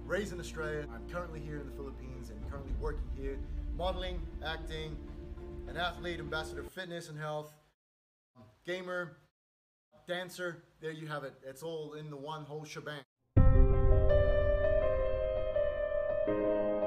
raised in Australia. I'm currently here in the Philippines and currently working here, modeling, acting, an athlete, ambassador of fitness and health, gamer, dancer. There you have it. It's all in the one whole shebang.